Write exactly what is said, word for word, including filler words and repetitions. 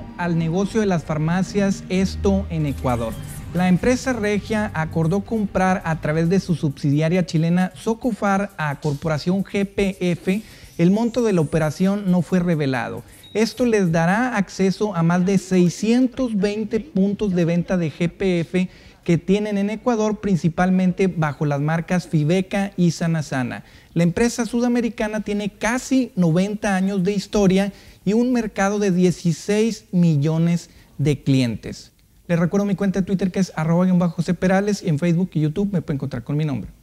al negocio de las farmacias, esto en Ecuador. La empresa regia acordó comprar a través de su subsidiaria chilena Socofar a Corporación G P F. El monto de la operación no fue revelado. Esto les dará acceso a más de seiscientos veinte puntos de venta de G P F que tienen en Ecuador, principalmente bajo las marcas Fibeca y Sanasana. La empresa sudamericana tiene casi noventa años de historia y un mercado de dieciséis millones de clientes. Les recuerdo mi cuenta de Twitter, que es arroba José Perales, y en Facebook y YouTube me pueden encontrar con mi nombre.